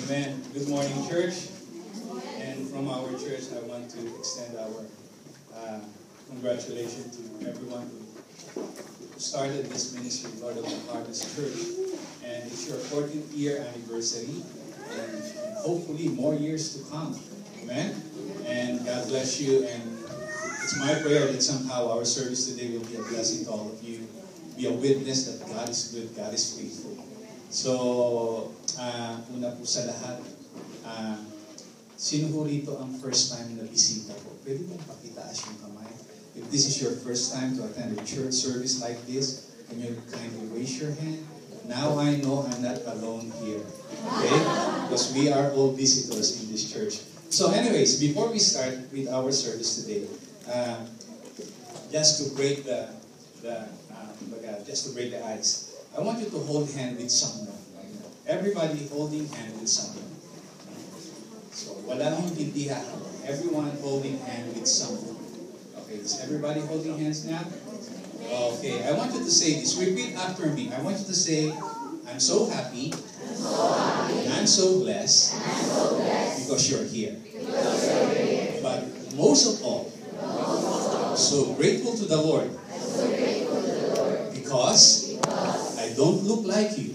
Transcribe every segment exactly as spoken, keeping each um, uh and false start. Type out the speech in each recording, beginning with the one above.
Amen. Good morning, church. And from our church, I want to extend our uh, congratulations to everyone who started this ministry, Lord of the Harvest Church. And it's your fourteenth year anniversary, and hopefully more years to come. Amen. And God bless you. And it's my prayer that somehow our service today will be a blessing to all of you. Be a witness that God is good, God is faithful. So, uh, una po sa lahat, uh, sino ho rito ang first time na bisita po? Pwede mong pakitaas yung kamay. If this is your first time to attend a church service like this, can you kindly raise your hand? Now I know I'm not alone here. Okay? Because we are all visitors in this church. So anyways, before we start with our service today, uh, just to break the, the uh, just to break the ice, I want you to hold hand with someone. Everybody holding hand with someone. So, wala nang hindi ha. Everyone holding hand with someone. Okay, is everybody holding hands now? Okay, I want you to say this. Repeat after me. I want you to say, I'm so happy. I'm so happy. And I'm so blessed. I'm so blessed. Because you're here. Because you're here. But most of all, I'm so grateful to the Lord. I'm so grateful to the Lord. Because, because I don't look like you.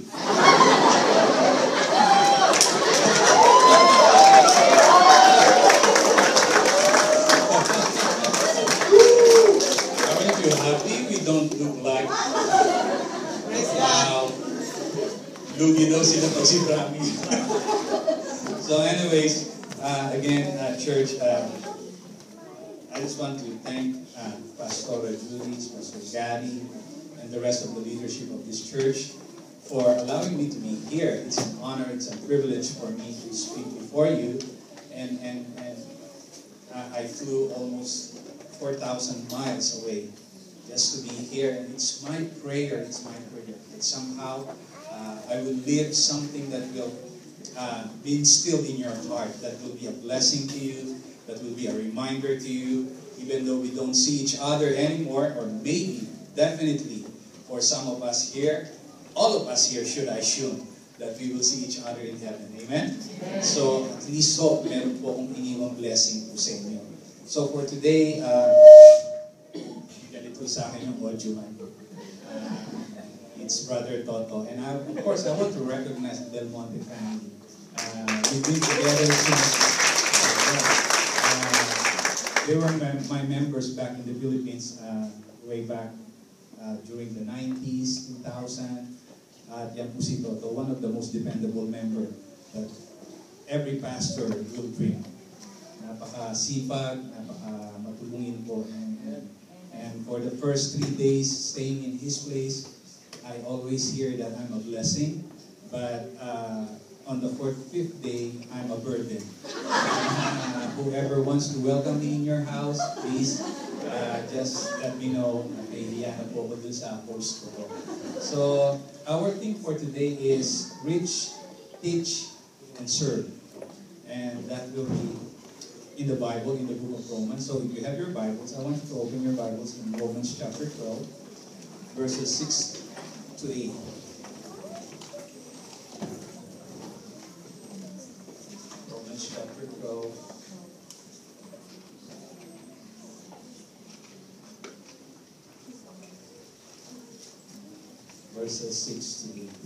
Aren't you happy we don't look like? Wow. Lugi daw sila pag si Rami. So anyways, uh, again, uh, church, uh, I just want to thank uh, Pastor Julie, Pastor Gary, and the rest of the leadership of this church for allowing me to be here. It's an honor, it's a privilege for me to speak before you. And, and, and I flew almost four thousand miles away just to be here. And it's my prayer, it's my prayer that somehow uh, I will live something that will uh, be instilled in your heart, that will be a blessing to you, that will be a reminder to you, even though we don't see each other anymore, or maybe, definitely, for some of us here, all of us here should assume that we will see each other in heaven. Amen? Amen. So, at least so, meron po akong iniwang blessing po sa inyo. So, for today, uh, ganito sa akin yung audio man. Uh, it's Brother Toto. And I, of course, I want to recognize the Del Monte family. Uh, we've been together since, uh, uh, they were my, my members back in the Philippines, uh, way back uh, during the nineties, two thousand. At yan po si Toto, one of the most dependable member that every pastor will bring. Napaka-sipag, napaka-matulungin po. And, and, and for the first three days staying in his place, I always hear that I'm a blessing. But uh, on the fourth, fifth day, I'm a burden. Uh, whoever wants to welcome me in your house, please uh, just let me know. Nahihiya na po ako dun sa host ko. So, our theme for today is reach, teach, and serve. And that will be in the Bible, in the book of Romans. So if you have your Bibles, I want you to open your Bibles in Romans chapter twelve, verses six to eight. Romans chapter twelve. Verses six to eight.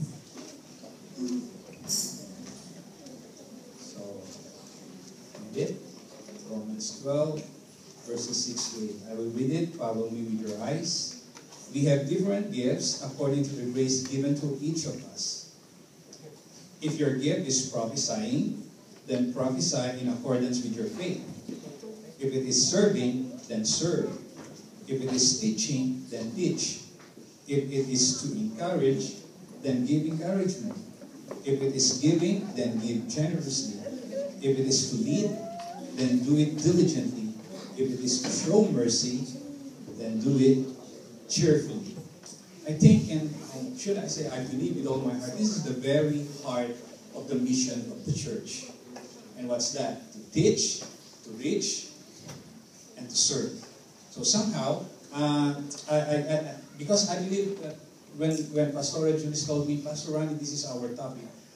So, read it. Romans twelve, verses six to eight. I will read it. Follow me with your eyes. We have different gifts according to the grace given to each of us. If your gift is prophesying, then prophesy in accordance with your faith. If it is serving, then serve. If it is teaching, then teach. If it is to encourage, then give encouragement. If it is giving, then give generously. If it is to lead, then do it diligently. If it is to show mercy, then do it cheerfully. I think, and should I say, I believe with all my heart, this is the very heart of the mission of the church. And what's that? To teach, to reach, and to serve. So somehow, uh, I, I, I because I believe that when, when Pastor Julie told me, Pastor Ronnie, this is our topic,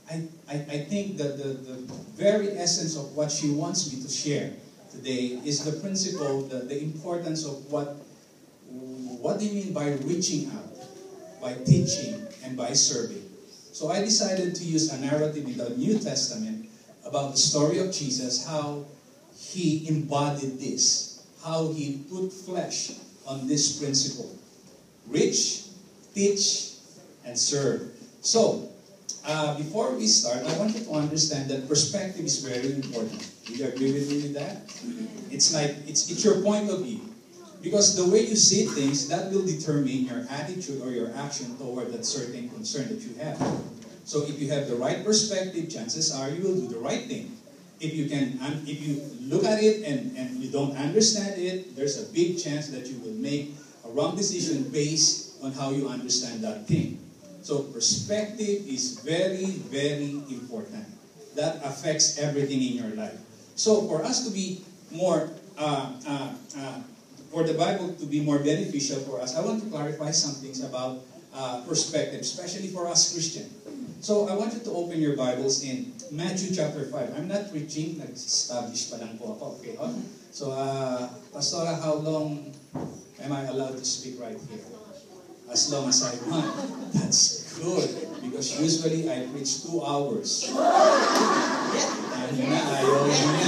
I, I, I think that the, the very essence of what she wants me to share today is the principle, the, the importance of what, what do you mean by reaching out, by teaching, and by serving. So I decided to use a narrative in the New Testament about the story of Jesus, how he embodied this, how he put flesh on this principle. Reach, teach, and serve. So, uh, before we start, I want you to understand that perspective is very important. Do you agree with me with that? It's like, it's, it's your point of view. Because the way you see things, that will determine your attitude or your action toward that certain concern that you have. So if you have the right perspective, chances are you will do the right thing. If you can, if you look at it and, and you don't understand it, there's a big chance that you will make a wrong decision based on how you understand that thing. So perspective is very, very important. That affects everything in your life. So for us to be more, uh, uh, uh, for the Bible to be more beneficial for us, I want to clarify some things about uh, perspective, especially for us Christians. So I want you to open your Bibles in Matthew chapter five. I'm not preaching, nag-establish pa lang po ako. Okay, huh? So, uh, Pastora, how long am I allowed to speak right here? As long as I want. That's good. Because usually I preach two hours. Ano na, ayaw nyo na.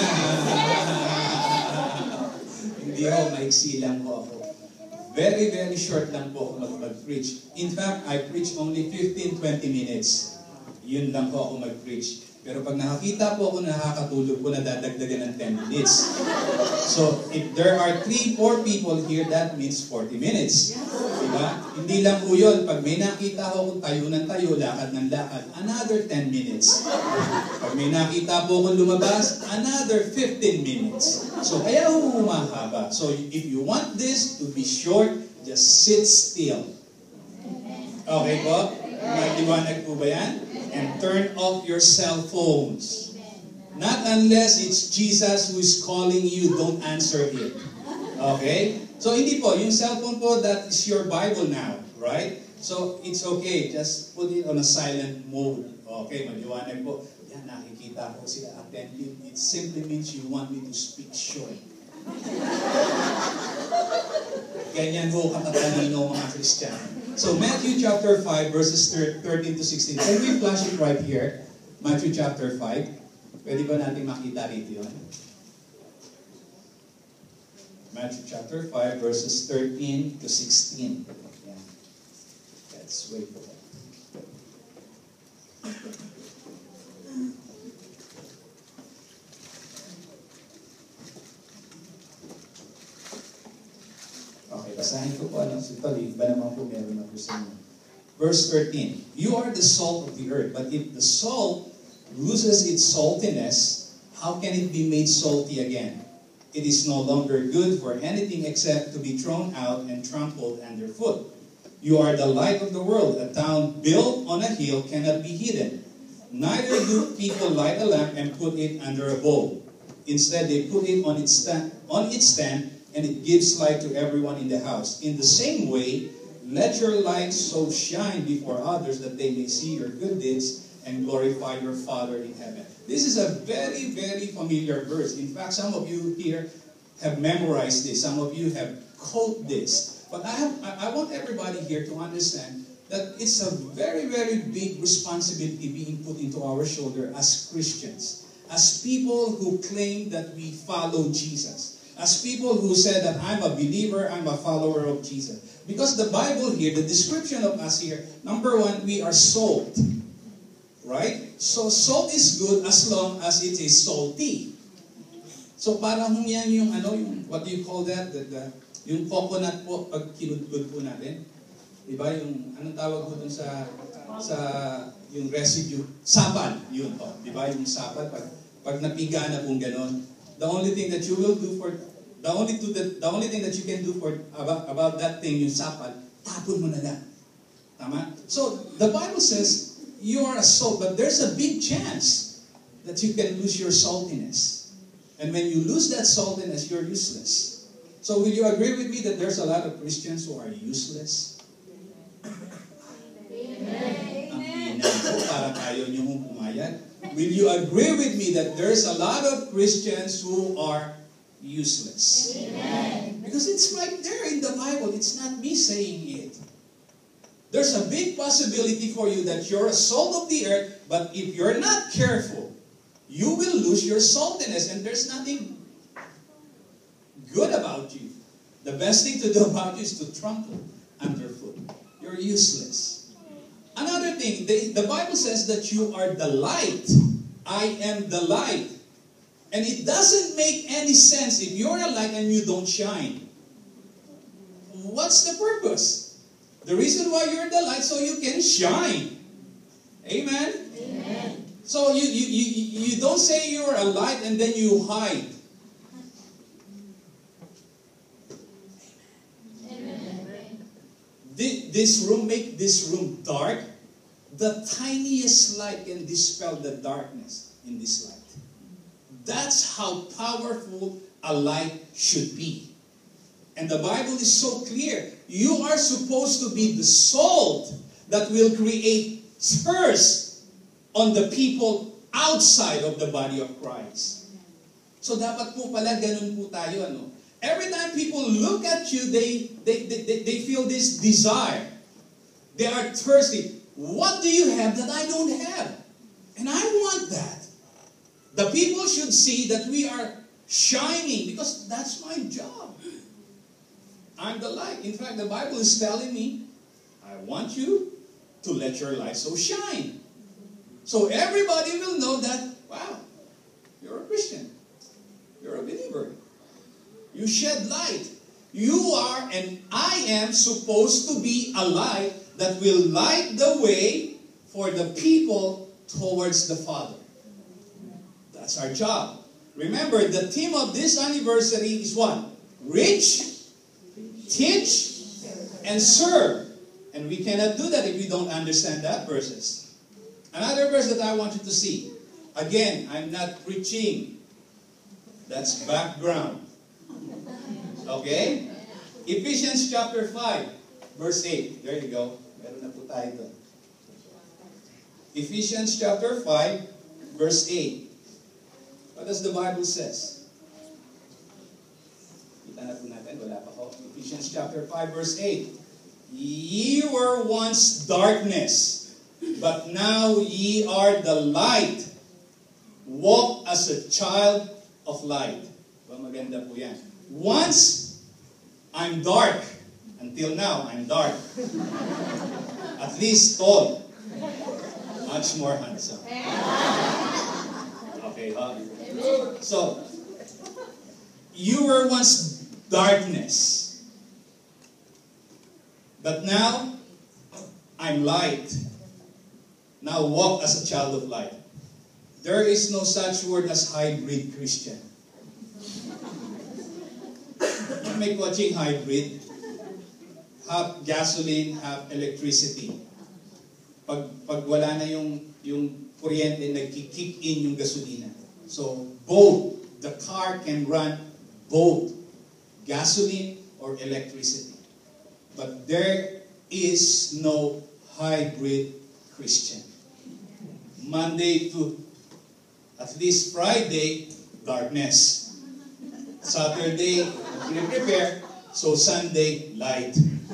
Hindi ako, maiksi lang po ako. Very, very short lang po ako mag-preach. In fact, I preach only fifteen to twenty minutes. Yun lang po ako mag-preach. Pero pag nakakita po ako nakakatulog po, nadadagdagan ng ten minutes. So, if there are three, four people here, that means forty minutes. Diba? Hindi lang po yun. Pag may nakita ko kung tayo ng tayo, lakad ng lakad, another ten minutes. Pag may nakita po kung lumabas, another fifteen minutes. So, kaya humahaba. So, if you want this to be short, just sit still. Okay po? Maliwanag po ba yan? And turn off your cell phones. Not unless it's Jesus who is calling you, don't answer it. Okay? So hindi po, yung cellphone po, that is your Bible now, right? So it's okay, just put it on a silent mode. Okay, maliwanag po. Yan, nakikita ko sila attentive. It simply means you want me to speak short. Ganyan ho katatalino mga Kristiyano. So Matthew chapter five, verses thirteen to sixteen. Can we flash it right here? Matthew chapter five. Pwede ba natin makita rito yun? Matthew chapter five, verses thirteen to sixteen. Yeah. Let's wait for that. Okay, basahin ko po. Ano, ito, iba naman po meron ako sa inyo. Verse thirteen. You are the salt of the earth, but if the salt loses its saltiness, how can it be made salty again? It is no longer good for anything except to be thrown out and trampled underfoot. You are the light of the world. A town built on a hill cannot be hidden. Neither do people light a lamp and put it under a bowl. Instead, they put it on its stand, on its stand, and it gives light to everyone in the house. In the same way, let your light so shine before others that they may see your good deeds and glorify your Father in heaven. This is a very, very familiar verse. In fact, some of you here have memorized this. Some of you have quoted this. But I, have, I want everybody here to understand that it's a very, very big responsibility being put into our shoulder as Christians, as people who claim that we follow Jesus, as people who said that I'm a believer, I'm a follower of Jesus. Because the Bible here, the description of us here, number one, we are salt. Right? So salt is good as long as it is salty. So parang yan yung ano, yung, what do you call that? The, the, yung coconut po, pag kinudkod po natin. Diba? Yung, anong tawag po dun sa, sa, yung residue? Sapal. Yun po. Diba? Yung sapal. Pag, pag napiga na pong ganon. The only thing that you will do for, the only, to the, the only thing that you can do for, about, about that thing, yung sapal, tapon mo na lang. Tama? So, the Bible says, you are a salt, but there's a big chance that you can lose your saltiness. And when you lose that saltiness, you're useless. So will you agree with me that there's a lot of Christians who are useless? Amen. Amen. ganyan po, parang ayaw niyo mong pumayag. Will you agree with me that there's a lot of Christians who are useless? Amen. Because it's right there in the Bible. It's not me saying it. There's a big possibility for you that you're a salt of the earth, but if you're not careful, you will lose your saltiness, and there's nothing good about you. The best thing to do about you is to trample underfoot. You're useless. Another thing, the, the Bible says that you are the light. I am the light. And it doesn't make any sense if you're a light and you don't shine. What's the purpose? The reason why you're the light, so you can shine. Amen? Amen. So you, you, you, you don't say you're a light and then you hide. This room, make this room dark. The tiniest light can dispel the darkness in this light. That's how powerful a light should be. And the Bible is so clear. You are supposed to be the salt that will create thirst on the people outside of the body of Christ. So dapat po pala ganun po tayo, ano? Every time people look at you, they, they, they, they feel this desire. They are thirsty. What do you have that I don't have? And I want that. The people should see that we are shining, because that's my job. I'm the light. In fact, the Bible is telling me, I want you to let your light so shine. So everybody will know that, wow, you're a Christian. You're a believer. You shed light. You are and I am supposed to be a light that will light the way for the people towards the Father. That's our job. Remember, the theme of this anniversary is what? Reach, teach, and serve. And we cannot do that if we don't understand that verses. Another verse that I want you to see. Again, I'm not preaching. That's background. Okay? Ephesians chapter five, verse eight. There you go. Meron na po tayo doon. Ephesians chapter five, verse eight. What does the Bible says? Kita na po natin. Wala pa ko. Ephesians chapter five, verse eight. Ye were once darkness, but now ye are the light. Walk as a child of light. Well, maganda po yan. Once, I'm dark. Until now, I'm dark. At least tall. Much more handsome. Okay, huh? So, you were once darkness. But now, I'm light. Now walk as a child of light. There is no such word as hybrid Christian. May coaching hybrid, half gasoline, half electricity. Pag, pag wala na yung, yung kuryente, nag-kick in yung gasolina. So, both, the car can run both gasoline or electricity. But there is no hybrid Christian. Monday to at least Friday, darkness. Saturday, we prepare, so Sunday, light.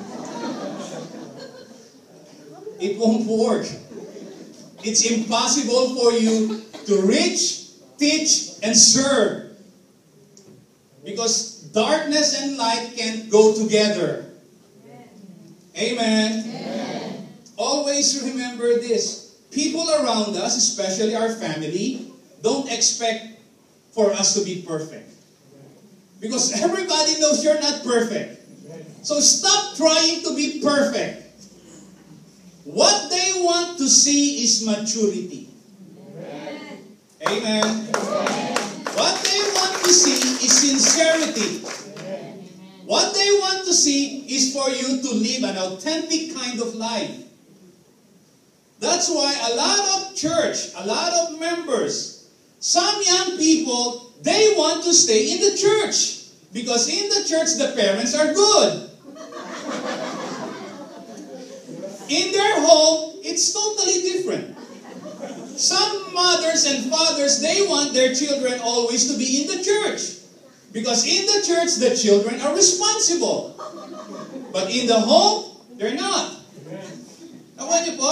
It won't work. It's impossible for you to reach, teach, and serve. Because darkness and light can't go together. Amen. Amen. Always remember this. People around us, especially our family, don't expect for us to be perfect. Because everybody knows you're not perfect. So stop trying to be perfect. What they want to see is maturity. Amen. Amen. Amen. What they want to see is sincerity. Amen. What they want to see is for you to live an authentic kind of life. That's why a lot of church, a lot of members, some young people, they want to stay in the church. Because in the church, the parents are good. In their home, It's totally different. Some mothers and fathers, they want their children always to be in the church. Because in the church, the children are responsible. But in the home, they're not. Nakuha niyo po?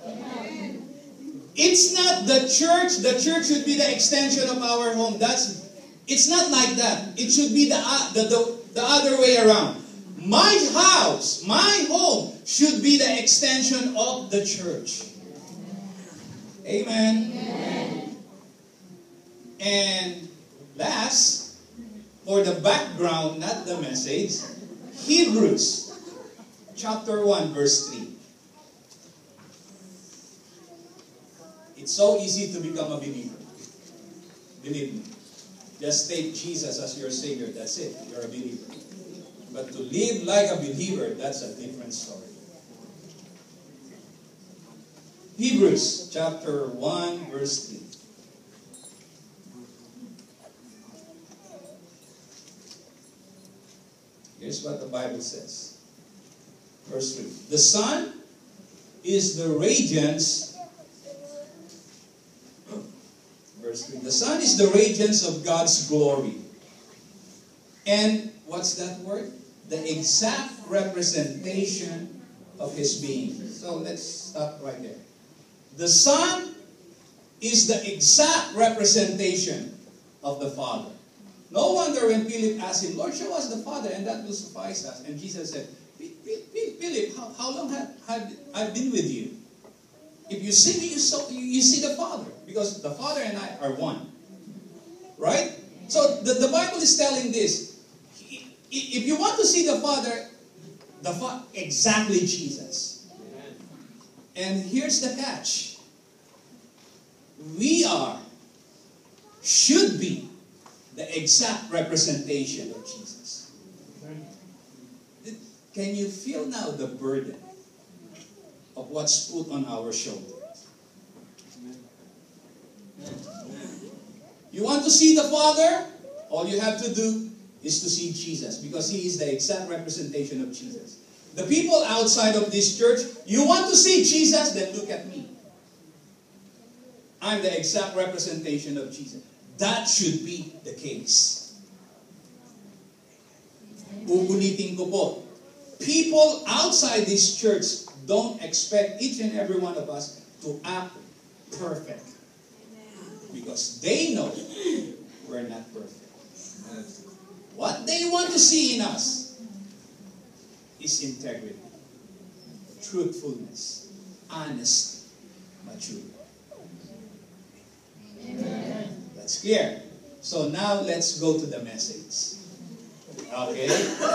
It's not the church. The church should be the extension of our home. That's, it's not like that. It should be the, uh, the, the, the other way around. My house, my home, should be the extension of the church. Amen. Amen. And last, for the background, not the message, Hebrews chapter one, verse three. It's so easy to become a believer. Believe me. Just take Jesus as your Savior. That's it. You're a believer. But to live like a believer, that's a different story. Hebrews chapter one, verse three. Here's what the Bible says. Verse three. The Son is the radiance. Verse three. The Son is the radiance of God's glory. And what's that word? The exact representation of His being. So let's stop right there. The Son is the exact representation of the Father. No wonder when Philip asked Him, Lord, show us the Father, and that will suffice us. And Jesus said, Philip, how, how long have, have I been with you? If you see me, you, saw, you, you see the Father. Because the Father and I are one. Right? So the, the Bible is telling this. If you want to see the Father, the fa- exactly Jesus. Amen. And here's the catch. We are, should be, the exact representation of Jesus. Amen. Can you feel now the burden of what's put on our shoulders? Amen. You want to see the Father? All you have to do is to see Jesus, because He is the exact representation of Jesus. The people outside of this church, you want to see Jesus, then look at me. I'm the exact representation of Jesus. That should be the case. Uulitin ko po. People outside this church don't expect each and every one of us to act perfect. Because they know we're not perfect. What they want to see in us is integrity, truthfulness, honesty, maturity. Amen. That's clear. So now let's go to the message. Okay?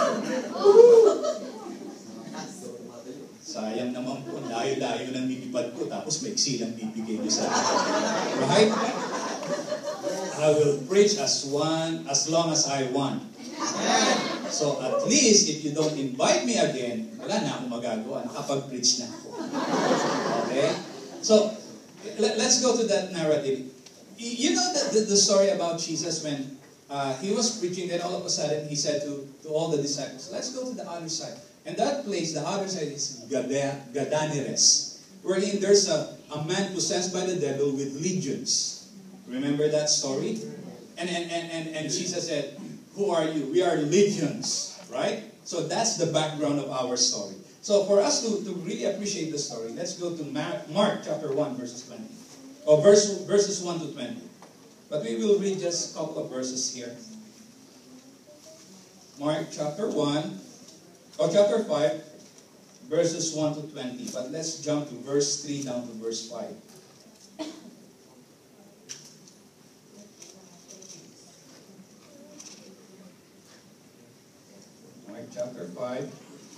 Sayang naman po, layo-layo ng bibigay ko, tapos may silang bibigay niyo sa akin. Right? I will preach as one, as long as I want. So at least, if you don't invite me again, wala na akong magagawa. Nakapag-preach na ako. Okay? So, let, let's go to that narrative. You know the, the, the story about Jesus when uh, He was preaching, then all of a sudden He said to, to all the disciples, let's go to the other side. And that place, the other side is Gadaneres, wherein there's a, a man possessed by the devil with legions. Remember that story? And, and, and, and, and Jesus said, who are you? We are legions, right? So that's the background of our story. So for us to, to really appreciate the story, let's go to Mark, Mark chapter one, verses twenty. Or verse, verses one to twenty. But we will read just a couple of verses here. Mark chapter one, or chapter five, verses one to twenty. But let's jump to verse three down to verse five. Chapter five,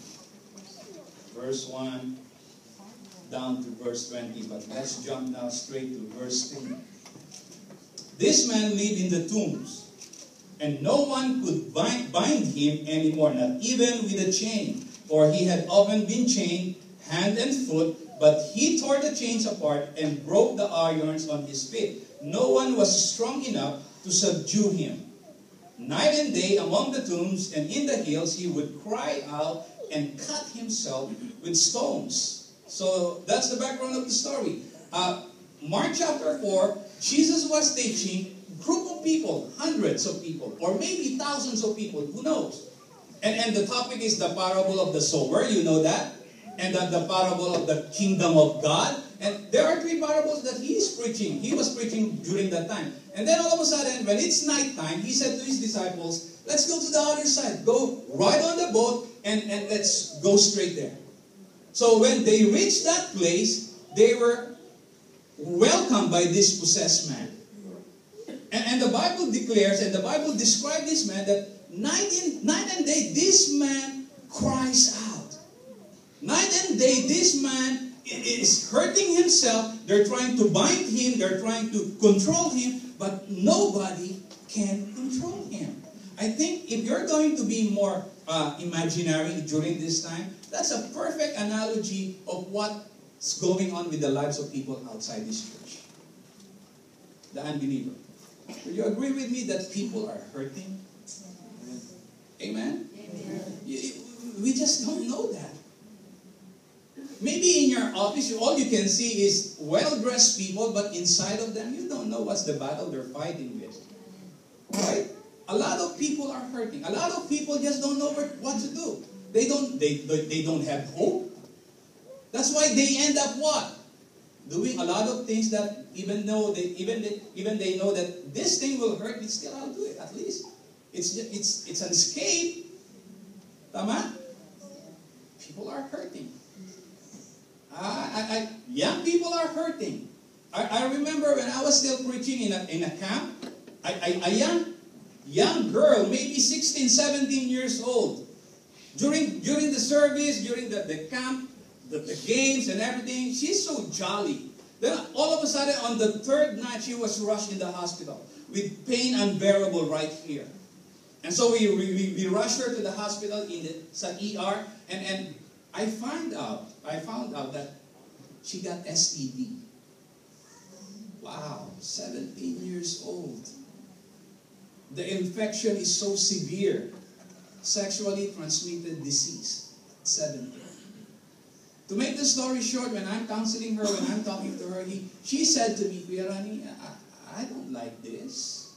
verse one down to verse twenty. But let's jump now straight to verse three. This man lived in the tombs, and no one could bind, bind him anymore, not even with a chain. For he had often been chained, hand and foot, but he tore the chains apart and broke the irons on his feet. No one was strong enough to subdue him. Night and day among the tombs and in the hills, he would cry out and cut himself with stones. So that's the background of the story. Uh, Mark chapter four, Jesus was teaching a group of people, hundreds of people, or maybe thousands of people, who knows? And, and the topic is the parable of the sower, you know that? And the, the parable of the kingdom of God. And there are three parables that he is preaching. He was preaching during that time. And then all of a sudden, when it's night time, he said to his disciples, let's go to the other side. Go right on the boat and, and let's go straight there. So when they reached that place, they were welcomed by this possessed man. And, and the Bible declares, and the Bible describes this man, that night, in, night and day, this man cries out. Night and day, this man is hurting himself. They're trying to bind him. They're trying to control him. But nobody can control him. I think if you're going to be more uh, imaginary during this time, that's a perfect analogy of what's going on with the lives of people outside this church. The unbeliever. Will you agree with me that people are hurting? Amen? Amen. We just don't know that. Maybe in your office, all you can see is well-dressed people, but inside of them, you don't know what's the battle they're fighting with. Right? A lot of people are hurting. A lot of people just don't know what to do. They don't, they, they don't have hope. That's why they end up what? Doing a lot of things that even though they, even they, even they know that this thing will hurt, they still I'll do it, at least. It's, just, it's, it's an escape. Tama? People are hurting. I, I, I, young people are hurting. I, I remember when I was still preaching in a, in a camp, I, I, a young, young girl, maybe sixteen, seventeen years old, during, during the service, during the, the camp, the, the games and everything, she's so jolly. Then all of a sudden, on the third night, she was rushed in the hospital with pain unbearable right here. And so we, we, we rushed her to the hospital in the sa E R, and, and I found out, I found out that she got S T D. Wow, seventeen years old. The infection is so severe. Sexually transmitted disease. seventeen. To make the story short, when I'm counseling her, when I'm talking to her, he, she said to me, Kuya Ronnie, I, I don't like this.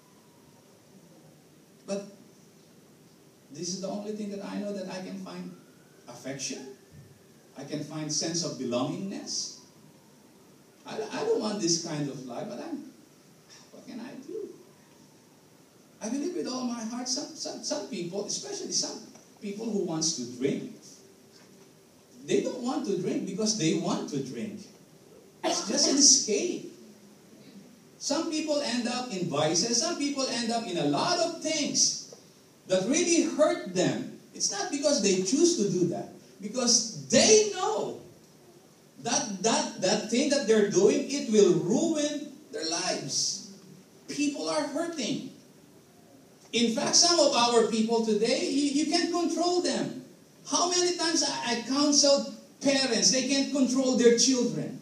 But this is the only thing that I know that I can find affection. I can find sense of belongingness. I, I don't want this kind of life, but I'm, what can I do? I believe with all my heart, some, some, some people, especially some people who wants to drink, they don't want to drink because they want to drink. It's just an escape. Some people end up in vices. Some people end up in a lot of things that really hurt them. It's not because they choose to do that. Because they know that, that, that thing that they're doing, it will ruin their lives. People are hurting. In fact, some of our people today, you, you can't control them. How many times I, I counseled parents, they can't control their children.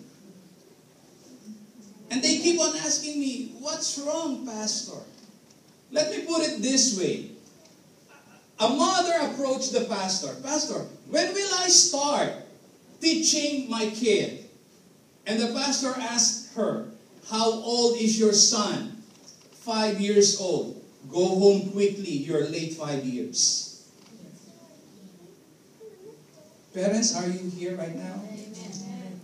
And they keep on asking me, what's wrong, Pastor? Let me put it this way. A mother approached the pastor. Pastor, when will I start teaching my kid? And the pastor asked her, how old is your son? Five years old. Go home quickly. You're late five years. Parents, are you here right now? Amen.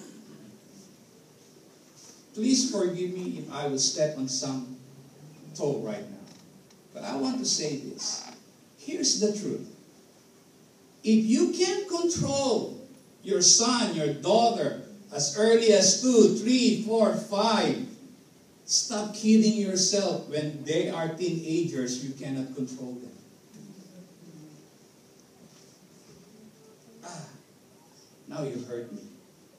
Please forgive me if I will step on some toe right now. But I want to say this. Here's the truth. If you can't control your son, your daughter, as early as two, three, four, five, stop kidding yourself. When they are teenagers, you cannot control them. Ah, now you hurt me.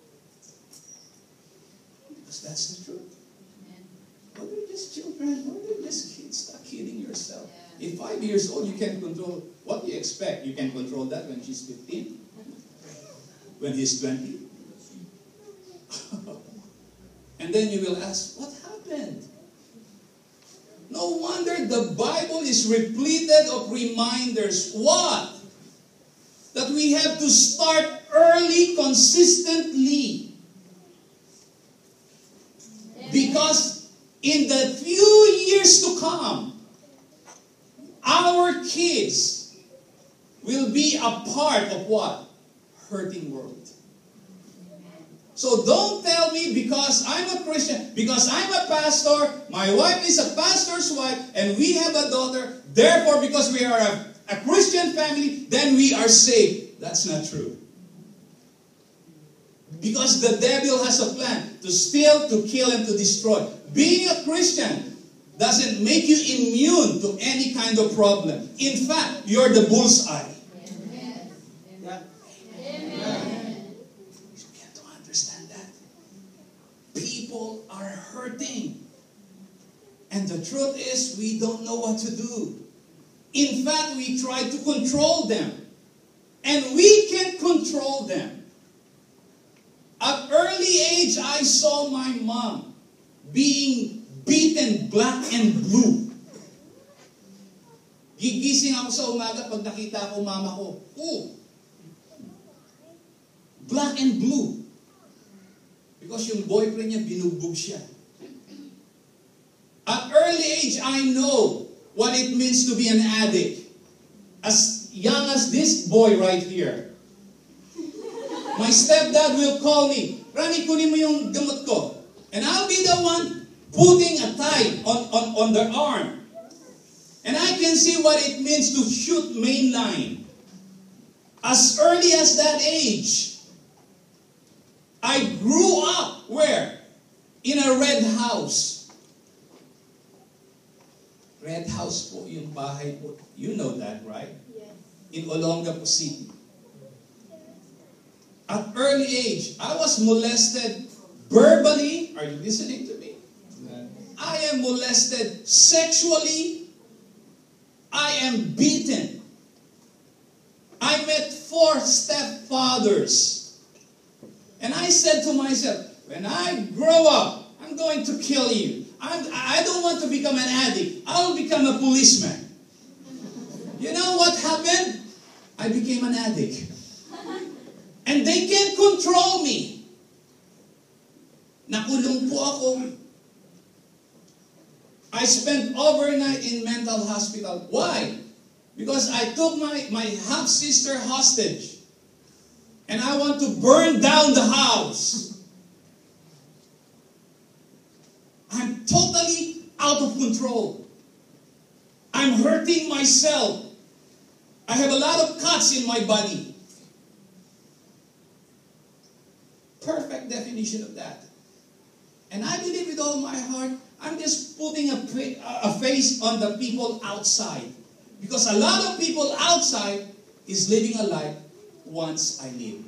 Because that's the truth. Well, they're just children. Well, they're just kids. Stop kidding yourself. Yeah. If five years old, you can't control what you expect. You can control that when she's fifteen. When he's twenty. And then you will ask, what happened? No wonder the Bible is repleted of reminders. What? That we have to start early, consistently. Because in the few years to come, our kids will be a part of what? Hurting world. So don't tell me because I'm a Christian, because I'm a pastor, my wife is a pastor's wife, and we have a daughter, therefore because we are a, a Christian family, then we are saved. That's not true. Because the devil has a plan to steal, to kill, and to destroy. Being a Christian doesn't make you immune to any kind of problem. In fact, you're the bullseye. Amen. Yeah. Amen. You can't understand that. People are hurting. And the truth is, we don't know what to do. In fact, we try to control them. And we can't control them. At early age, I saw my mom being beaten black and blue. Gigising ako sa umaga pag nakita ko mama ko. Oh, black and blue. Because yung boyfriend niya, binugbog siya. At early age, I know what it means to be an addict. As young as this boy right here. My stepdad will call me, Ronnie, kunin mo yung gamot ko. And I'll be the one putting a tie on, on, on their arm. And I can see what it means to shoot mainline. As early as that age, I grew up where? In a red house. Red house po, yung bahay po. You know that, right? Yes. In Olongapo City. At early age, I was molested verbally. Are you listening to me? I am molested sexually. I am beaten. I met four stepfathers. And I said to myself, when I grow up, I'm going to kill you. I'm, I don't want to become an addict. I'll become a policeman. You know what happened? I became an addict. And they can't control me. Nakulong po ako. I spent overnight in mental hospital. Why? Because I took my, my half-sister hostage. And I want to burn down the house. I'm totally out of control. I'm hurting myself. I have a lot of cuts in my body. Perfect definition of that. And I believe with all my heart, I'm just putting a, a face on the people outside. Because a lot of people outside is living a life once I live.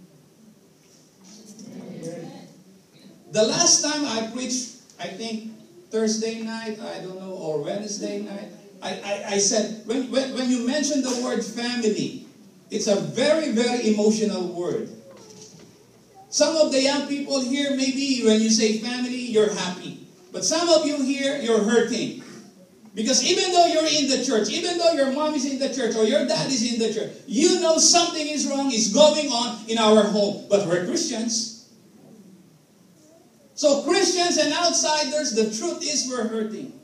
The last time I preached, I think Thursday night, I don't know, or Wednesday night, I, I, I said, when, when, when you mention the word family, it's a very, very emotional word. Some of the young people here, maybe when you say family, you're happy. But some of you here, you're hurting. Because even though you're in the church, even though your mom is in the church or your dad is in the church, you know something is wrong, is going on in our home. But we're Christians. So Christians and outsiders, the truth is we're hurting.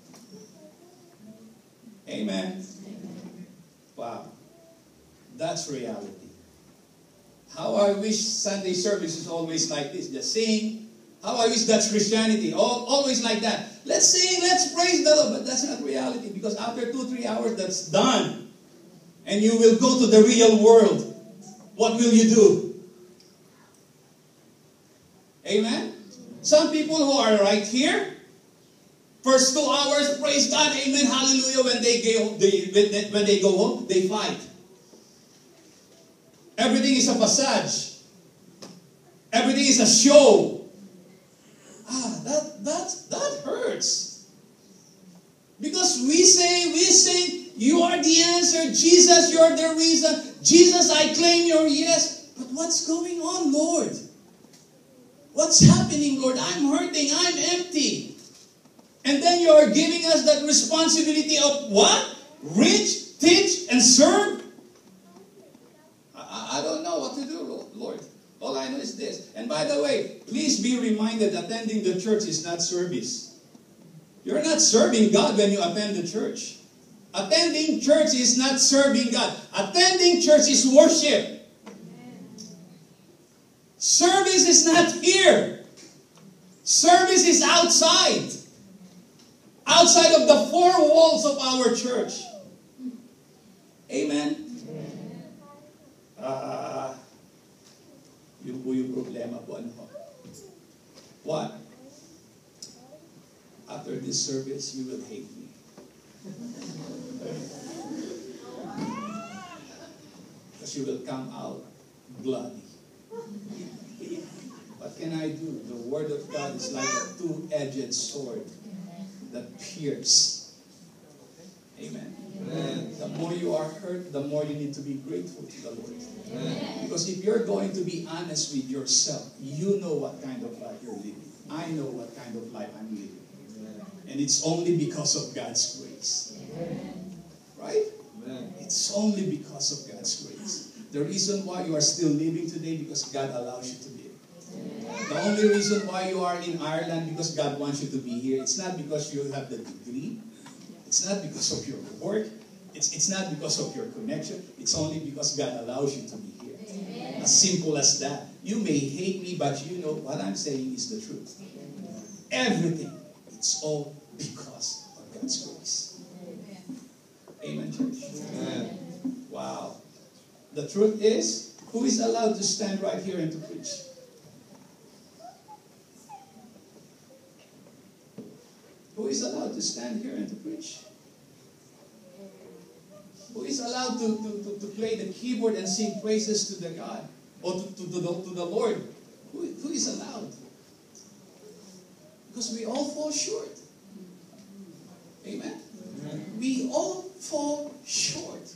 Amen. Wow. That's reality. How I wish Sunday service is always like this. Just sing. How I wish that's Christianity. All, always like that. Let's sing, let's praise the Lord. But that's not reality. Because after two, three hours, that's done. And you will go to the real world. What will you do? Amen? Some people who are right here, first two hours, praise God, amen, hallelujah. When they go, they, when they go home, they fight. Everything is a facade. Everything is a show. Ah, that that that hurts. Because we say, we say, you are the answer. Jesus, you're the reason. Jesus, I claim your yes. But what's going on, Lord? What's happening, Lord? I'm hurting. I'm empty. And then you are giving us that responsibility of what? Reach, teach, and serve? I, I don't know what to do, Lord. all I know is this. And by the way, please be reminded, attending the church is not service. You're not serving God when you attend the church. Attending church is not serving God. Attending church is worship. Service is not here. Service is outside. Outside of the four walls of our church. Amen? Ah, yun po yung problema po. Ano? What? After this service, you will hate me. Because you will come out bloody. What can I do? The Word of God is like a two-edged sword that pierces. Amen. Amen. The more you are hurt, the more you need to be grateful to the Lord. Amen. Because if you're going to be honest with yourself, you know what kind of life you're living. I know what kind of life I'm living. Amen. And it's only because of God's grace. Amen. Right? Amen. It's only because of God's grace. The reason why you are still living today, because God allows you to live. Amen. The only reason why you are in Ireland, because God wants you to be here. It's not because you have the degree. It's not because of your work. It's, it's not because of your connection. It's only because God allows you to be here. Amen. As simple as that. You may hate me, but you know what I'm saying is the truth. Everything. It's all because of God's grace. Amen, church? Amen. Wow. The truth is, who is allowed to stand right here and to preach? Who is allowed to stand here and to preach? Who is allowed to, to, to, to play the keyboard and sing praises to the God? Or to, to, to, the, to the Lord? Who, who is allowed? Because we all fall short. Amen? Amen. We all fall short.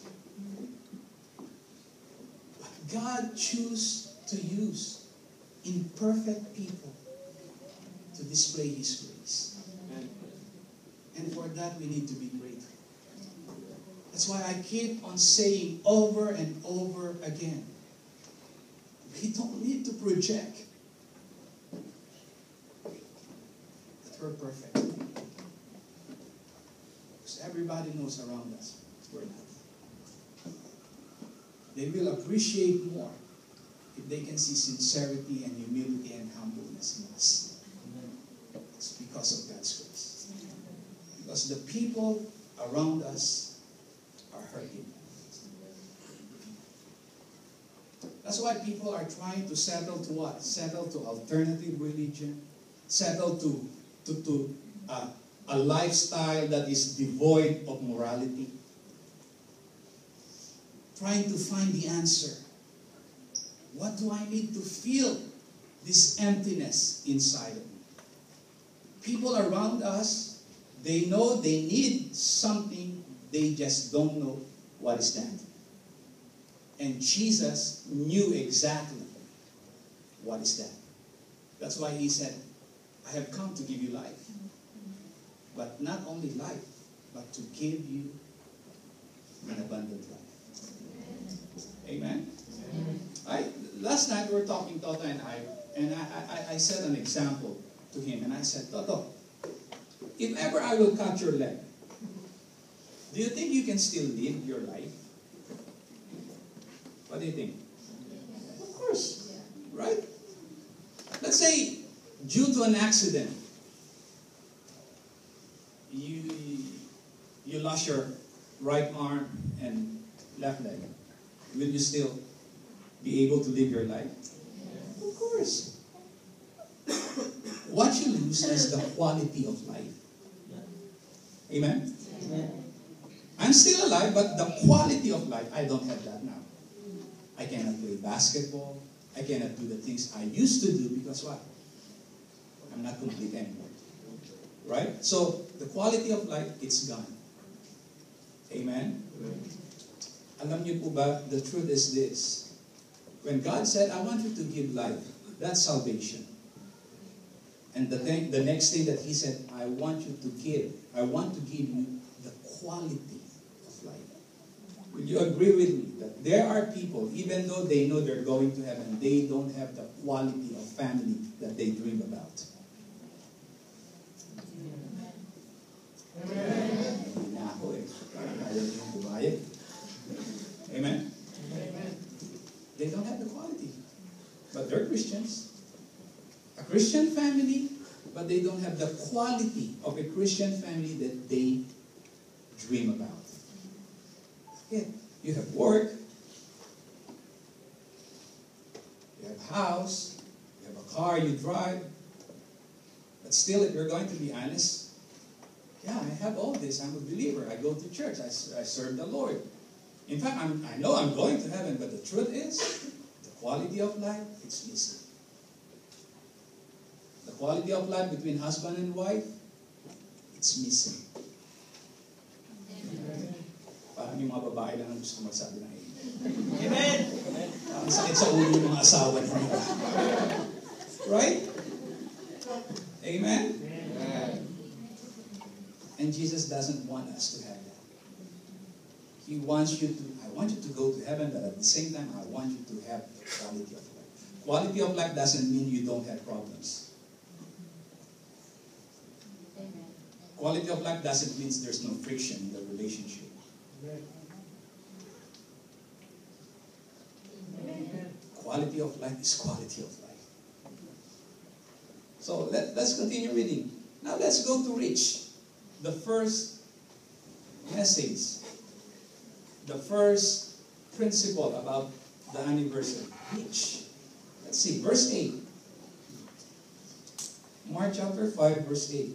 But God chooses to use imperfect people to display His grace. And for that, we need to be grateful. That's why I keep on saying over and over again, we don't need to project that we're perfect. Because everybody knows around us we're not. They will appreciate more if they can see sincerity and humility and humbleness in us. It's because of God's grace. Because the people around us are hurting. That's why people are trying to settle to what? Settle to alternative religion. Settle to, to, to uh, a lifestyle that is devoid of morality. Trying to find the answer. What do I need to feel this emptiness inside of me? People around us, they know they need something, they just don't know what is that. And Jesus knew exactly what is that. That's why He said, I have come to give you life. But not only life, but to give you an abundant life. Amen? Amen. I, last night we were talking, Toto and I, and I, I, I said an example to him, and I said, Toto, if ever I will cut your leg, do you think you can still live your life? What do you think? Of course. Right? Let's say, due to an accident, you, you lost your right arm and left leg. Will you still be able to live your life? Of course. What you lose is the quality of life. Amen? Amen? I'm still alive, but the quality of life, I don't have that now. I cannot play basketball. I cannot do the things I used to do because what? I'm not complete anymore. Right? So, the quality of life, it's gone. Amen? Amen. Alam niyo po ba, the truth is this. When God said, I want you to give life, that's salvation. And the, thing, the next thing that He said, I want you to give, I want to give you the quality of life. Will you agree with me that there are people, even though they know they're going to heaven, they don't have the quality of family that they dream about? Amen. Amen. They don't have the quality. But they're Christians. A Christian family, but they don't have the quality of a Christian family that they dream about. Yeah, you have work, you have a house, you have a car you drive, but still, if you're going to be honest, yeah, I have all this. I'm a believer. I go to church. I, I serve the Lord. In fact, I'm, I know I'm going to heaven, but the truth is, the quality of life, it's missing. The quality of life between husband and wife, it's missing. Parang yung mga babae lang ang gusto magsabi ng amen. Amen! Ang sakit sa ulo ng mga asawa nila. Right? Amen? Amen? And Jesus doesn't want us to have that. He wants you to, I want you to go to heaven, but at the same time, I want you to have the quality of life. Quality of life doesn't mean you don't have problems. Amen. Quality of life doesn't mean there's no friction in the relationship. Amen. Quality of life is quality of life. So let, let's continue reading. Now let's go to Rich. The first message, the first principle about the anniversary. Rich. Let's see, verse eight. Mark chapter five, verse eight.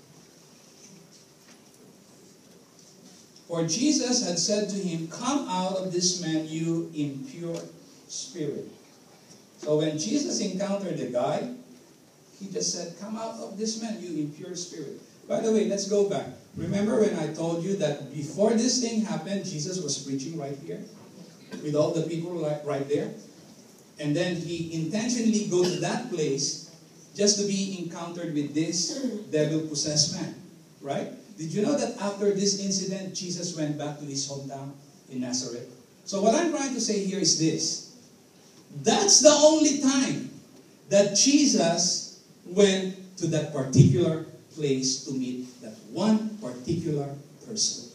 For Jesus had said to him, "Come out of this man, you impure spirit." So when Jesus encountered the guy, he just said, "Come out of this man, you impure spirit." By the way, let's go back. Remember when I told you that before this thing happened, Jesus was preaching right here with all the people right, right there? And then he intentionally go to that place just to be encountered with this devil-possessed man. Right? Did you know that after this incident, Jesus went back to his hometown in Nazareth? So what I'm trying to say here is this. That's the only time that Jesus went to that particular place to meet that one particular person.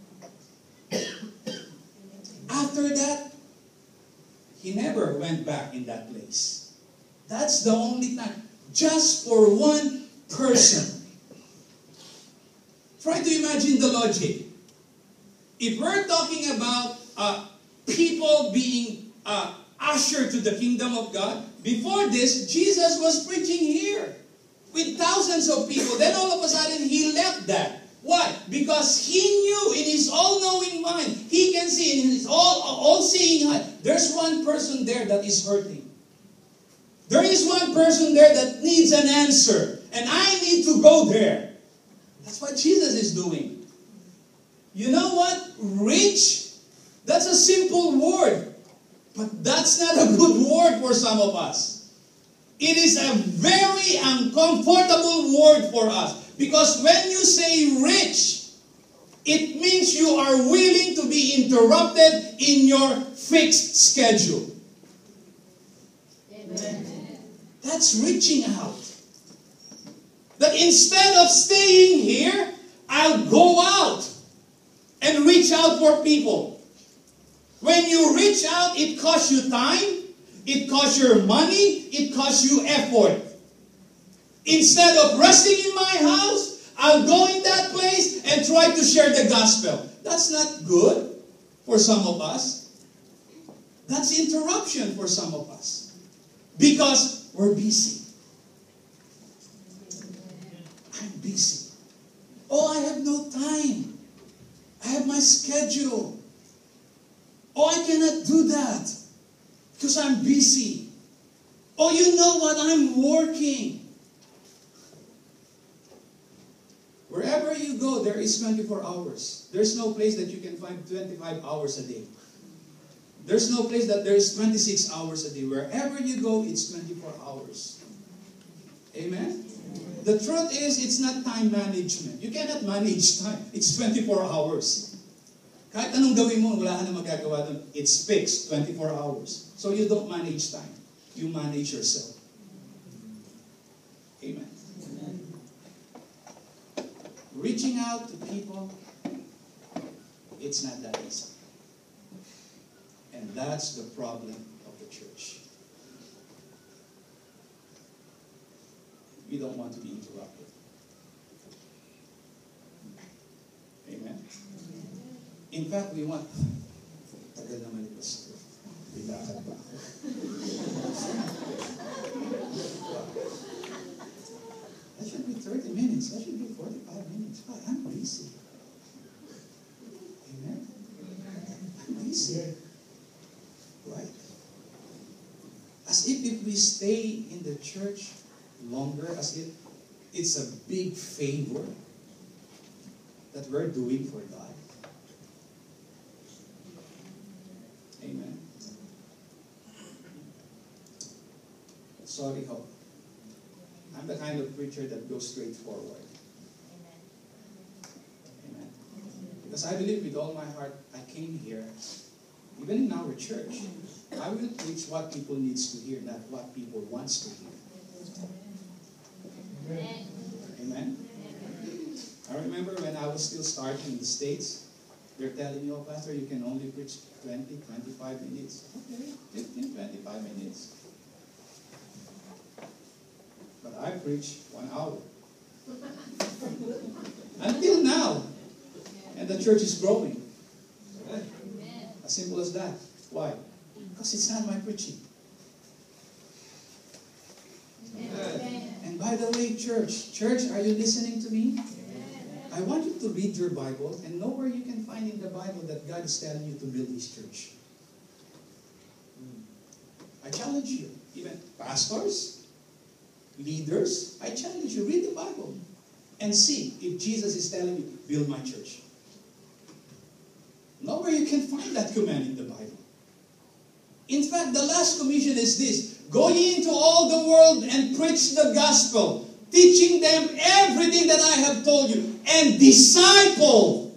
After that, he never went back in that place. That's the only time. Just for one person. Try to imagine the logic. If we're talking about uh, people being uh, ushered to the kingdom of God, before this, Jesus was preaching here with thousands of people. Then all of a sudden, he left that. Why? Because he knew in his all-knowing mind, he can see in his all, all-seeing eye, there's one person there that is hurting. There is one person there that needs an answer. And I need to go there. That's what Jesus is doing. You know what? Rich, that's a simple word. But that's not a good word for some of us. It is a very uncomfortable word for us. Because when you say rich, it means you are willing to be interrupted in your fixed schedule. Amen. That's reaching out. That instead of staying here, I'll go out and reach out for people. When you reach out, it costs you time, it costs you money, it costs you effort. Instead of resting in my house, I'll go in that place and try to share the gospel. That's not good for some of us. That's interruption for some of us. Because we're busy. I'm busy. Oh, I have no time. I have my schedule. Oh, I cannot do that because I'm busy. Oh, you know what? I'm working. Wherever you go, there is twenty-four hours. There's no place that you can find twenty-five hours a day. There's no place that there is twenty-six hours a day. Wherever you go, it's twenty-four hours. Amen? The truth is, it's not time management. You cannot manage time. It's twenty-four hours. Kahit anong gawin mo, wala ka na magagawa doon. It's fixed, twenty-four hours. So you don't manage time. You manage yourself. Amen. Amen. Reaching out to people, it's not that easy. And that's the problem of the church. We don't want to be interrupted. Amen. In fact, we want, tagal naman ito, pastor. Bilakad ba ako? That should be thirty minutes. That should be forty-five minutes. Why? I'm busy. Amen? I'm busy. Right? As if if we stay in the church longer, as if it's a big favor that we're doing for God. Amen. Sorry, Hope. I'm the kind of preacher that goes straight forward. Amen. Because I believe with all my heart, I came here, even in our church, I will preach what people needs to hear, not what people wants to hear. Amen. Amen. I remember when I was still starting in the States, they're telling me, oh, Pastor, you can only preach twenty, twenty-five minutes. Okay, fifteen, twenty-five minutes. But I preach one hour. Until now. And the church is growing. As simple as that. Why? Because it's not my preaching. And by the way, church, church, are you listening to me? I want you to read your Bible and know where you can find in the Bible that God is telling you to build His church. I challenge you, even pastors, leaders, I challenge you, read the Bible and see if Jesus is telling you, build my church. Know where you can find that command in the Bible. In fact, the last commission is this: go ye into all the world and preach the gospel, teaching them everything that I have told you, and disciple.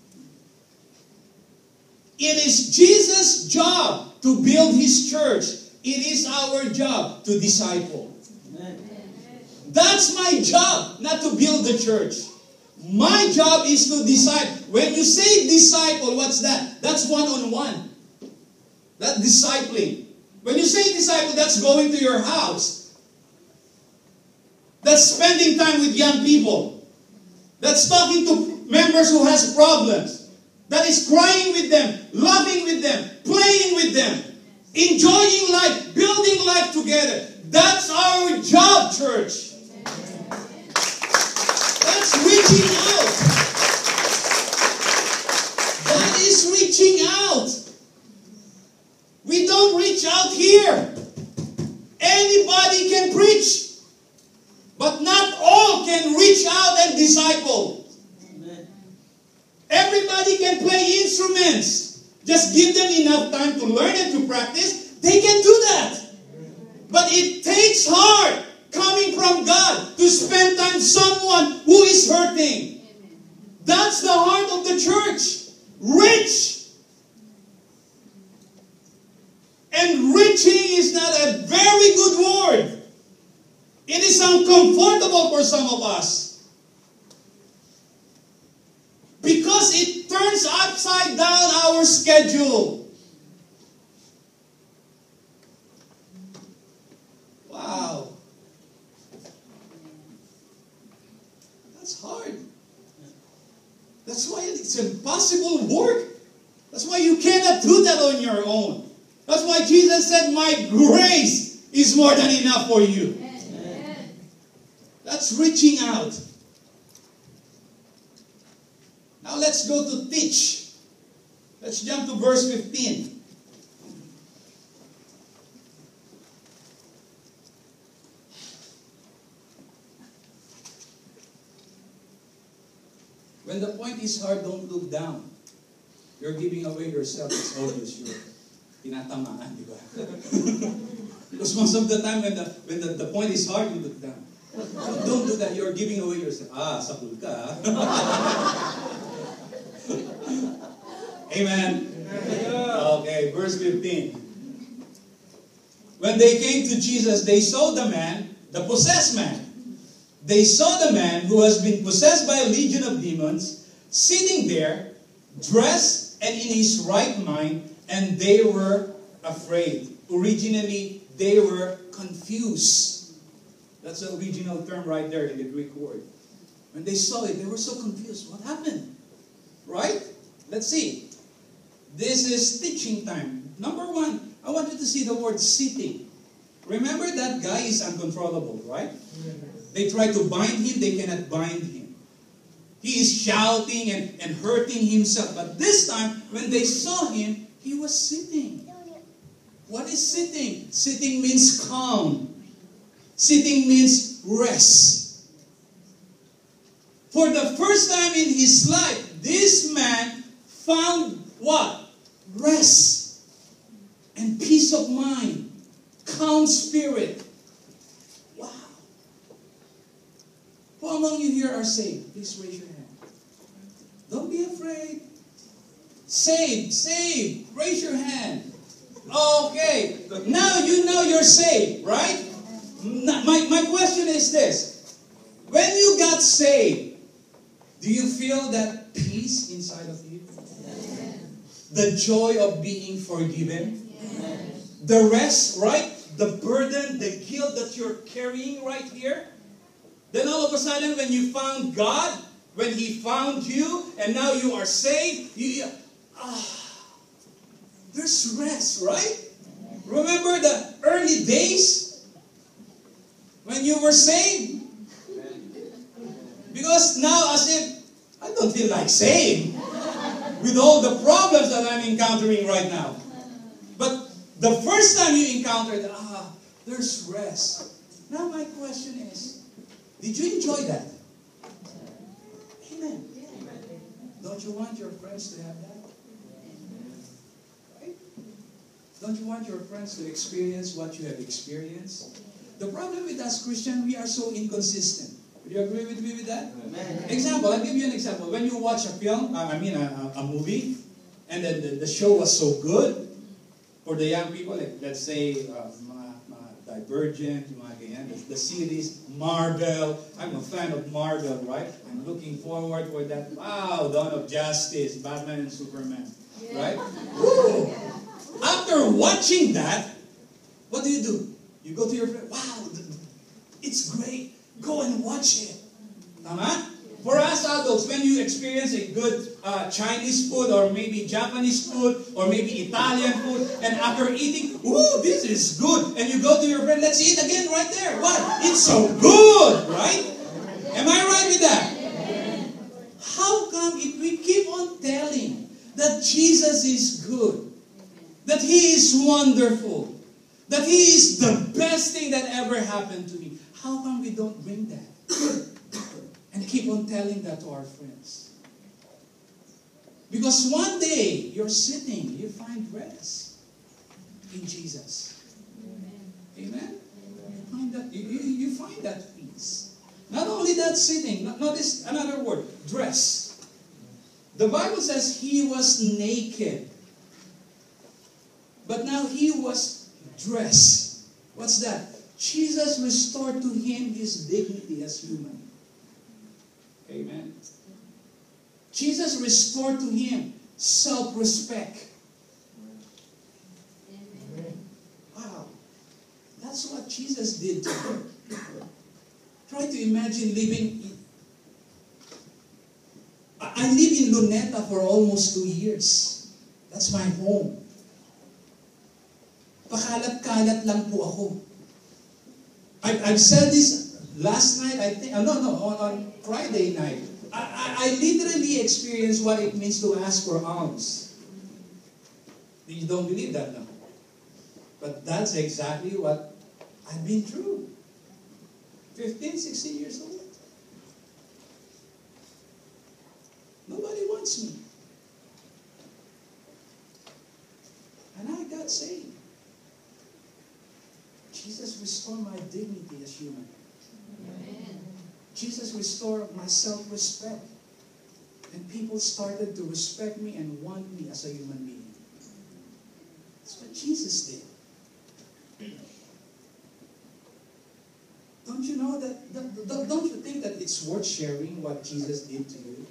It is Jesus' job to build His church. It is our job to disciple. Amen. That's my job, not to build the church. My job is to disciple. When you say disciple, what's that? That's one-on-one. That's discipling. When you say disciple, that's going to your house. That's spending time with young people. That's talking to members who has problems. That is crying with them, loving with them, playing with them, enjoying life, building life together. That's our job, church. That's reaching out. That is reaching out. We don't reach out here. Anybody can preach. But not all can reach out and disciple. Amen. Everybody can play instruments. Just give them enough time to learn and to practice. They can do that. But it takes heart coming from God to spend time with someone who is hurting. That's the heart of the church. Rich. And reaching is not a very good word. It is uncomfortable for some of us. Because it turns upside down our schedule. Wow. That's hard. That's why it's impossible work. That's why you cannot do that on your own. That's why Jesus said, my grace is more than enough for you. Amen. That's reaching out. Now let's go to teach. Let's jump to verse fifteen. When the point is hard, don't look down. You're giving away yourself. It's obvious you're tinatamaan, di ba? Because most of the time when the when the, the point is hard, you look down. Don't, don't do that. You're giving away yourself. Ah, sapul ka. Amen. Okay, verse fifteen. When they came to Jesus, they saw the man, the possessed man. They saw the man who has been possessed by a legion of demons, sitting there, dressed and in his right mind, and they were afraid. Originally, they were confused. That's the original term right there in the Greek word. When they saw it, they were so confused. What happened? Right? Let's see. This is teaching time. Number one, I want you to see the word sitting. Remember that guy is uncontrollable, right? They try to bind him, they cannot bind him. He is shouting and, and hurting himself. But this time, when they saw him, he was sitting. What is sitting? Sitting means calm. Sitting means rest. For the first time in his life, this man found what? Rest and peace of mind, calm spirit. Wow. Who among you here are saved? Please raise your hand. Don't be afraid. Saved, saved. Raise your hand. Okay. Now you know you're saved, right? My, my question is this. When you got saved, do you feel that peace inside of you? The joy of being forgiven. Yes. The rest, right? The burden, the guilt that you're carrying right here. Then all of a sudden when you found God, when He found you, and now you are saved, you, ah, there's rest, right? Remember the early days when you were saved? Because now as if, I don't feel like saved. With all the problems that I'm encountering right now. But the first time you encountered, ah, there's rest. Now my question is, did you enjoy that? Amen. Don't you want your friends to have that? Right? Don't you want your friends to experience what you have experienced? The problem with us Christians, we are so inconsistent. Would you agree with me with that? Amen. Example, I'll give you an example. When you watch a film, I mean a, a movie, and then the, the show was so good, for the young people, like, let's say, uh, ma, ma, Divergent, mga ganyan, the, the series, Marvel. I'm a fan of Marvel, right? I'm looking forward for that. Wow, Dawn of Justice, Batman and Superman, right? Woo! After watching that, what do you do? You go to your friend, wow, it's great. Go and watch it. Tama? For us adults, when you experience a good uh, Chinese food or maybe Japanese food or maybe Italian food, and after eating, ooh, this is good. And you go to your friend, let's eat again right there. What? It's so good, right? Am I right with that? How come if we keep on telling that Jesus is good, that He is wonderful, that He is the best thing that ever happened to me, how come we don't bring that? And keep on telling that to our friends. Because one day, you're sitting, you find rest in Jesus. Amen? Amen? Amen. You, find that, you, you find that peace. Not only that sitting, notice another word, dress. The Bible says He was naked. But now He was dressed. What's that? Jesus restored to Him His dignity as human. Amen. Jesus restored to Him self-respect. Amen. Wow. That's what Jesus did to Him. Try to imagine living in... I live in Luneta for almost two years. That's my home. Pakalat-kalat lang po ako. I, I've said this last night, I think, uh, no, no, on, on Friday night. I, I, I literally experienced what it means to ask for alms. You don't believe that now. But that's exactly what I've been through. fifteen, sixteen years old. Nobody wants me. And I got saved. Jesus restored my dignity as human. Amen. Jesus restored my self-respect. And people started to respect me and want me as a human being. That's what Jesus did. Don't you know that, that, don't you think that it's worth sharing what Jesus did to you?